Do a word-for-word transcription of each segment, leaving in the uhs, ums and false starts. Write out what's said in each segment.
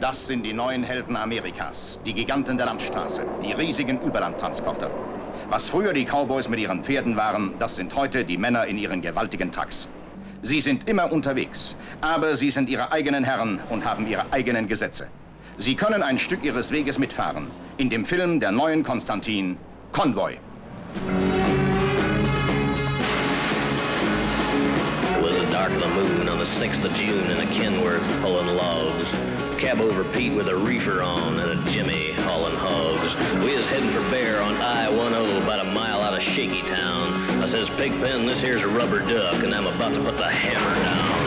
Das sind die neuen Helden Amerikas, die Giganten der Landstraße, die riesigen Überlandtransporter. Was früher die Cowboys mit ihren Pferden waren, das sind heute die Männer in ihren gewaltigen Trucks. Sie sind immer unterwegs, aber sie sind ihre eigenen Herren und haben ihre eigenen Gesetze. Sie können ein Stück ihres Weges mitfahren, in dem Film der neuen Konstantin, Convoy. It was the dark of the moon on the sixth of June in a Kenworth pulling logs. Cab over Pete with a reefer on and a Jimmy hauling hogs. We was heading for Bear on I ten, about a mile out of Shaky Town. I says, Pigpen, this here's a rubber duck, and I'm about to put the hammer down.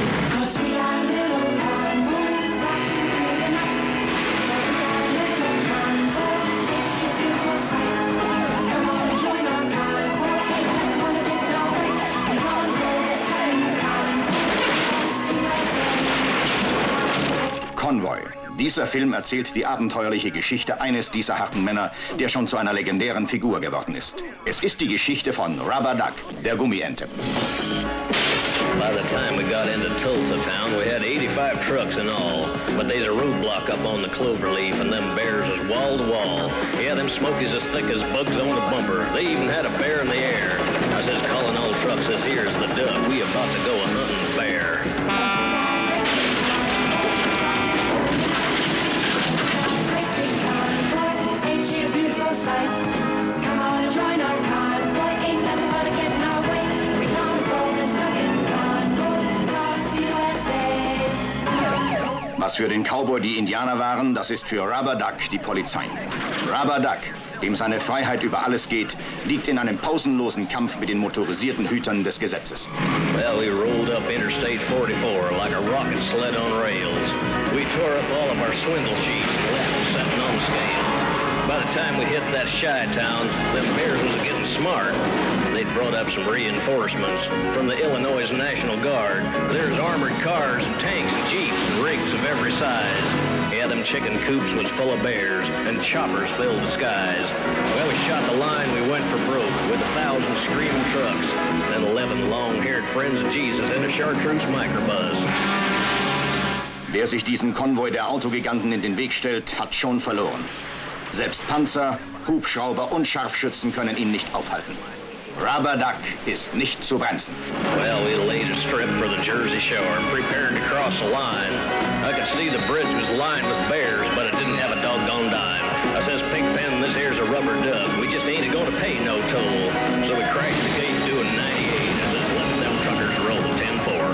Convoy. Dieser Film erzählt die abenteuerliche Geschichte eines dieser harten Männer, der schon zu einer legendären Figur geworden ist. Es ist die Geschichte von Rubber Duck, der Gummiente. By the time we got into Tulsa town, we had eighty-five trucks in all. But there's a roadblock up on the Cloverleaf, and them bears was wall to wall. Yeah, them smokies as thick as bugs on a bumper. They even had a bear in the air. I says, calling all trucks, this here's the duck. We about to go a hunting bear. Was für den Cowboy die Indianer waren, das ist für Rubber Duck die Polizei. Rubber Duck, dem seine Freiheit über alles geht, liegt in einem pausenlosen Kampf mit den motorisierten Hütern des Gesetzes. Well, we rolled up Interstate forty-four like a rocket sled on rails. We tore up all of our swindle sheets and left them setting on scale. By the time we hit that shy town, them bears was getting smart. They'd brought up some reinforcements from the Illinois National Guard. There's armored cars and tanks and jeeps and rigs of every size. Yeah, them chicken coops was full of bears and choppers filled the skies. Well, we shot the line, we went for broke with a thousand screaming trucks and eleven long-haired friends of Jesus in a chartreuse microbus. Wer sich diesem Konvoi der Autogiganten in den Weg stellt, hat schon verloren. Selbst Panzer, Hubschrauber und Scharfschützen können ihn nicht aufhalten. Rubber Duck ist nicht zu bremsen. Well, we laid a strip for the Jersey Shore and prepared to cross the line. I could see the bridge was lined with bears, but it didn't have a doggone dime. I says, Pigpen, this here's a rubber duck. We just ain't gonna pay no toll. So we crashed the gate doing ninety-eight. I says, let them truckers roll ten four.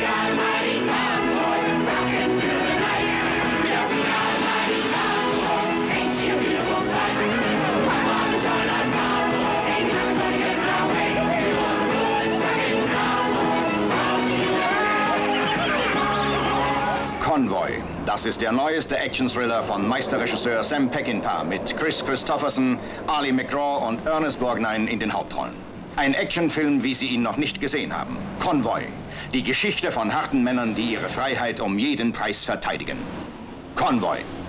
Convoy. Das ist der neueste Action-Thriller von Meisterregisseur Sam Peckinpah mit Chris Christopherson, Ali McGraw und Ernest Borgnine in den Hauptrollen. Ein Actionfilm, wie Sie ihn noch nicht gesehen haben. Convoy. Die Geschichte von harten Männern, die ihre Freiheit um jeden Preis verteidigen. Convoy.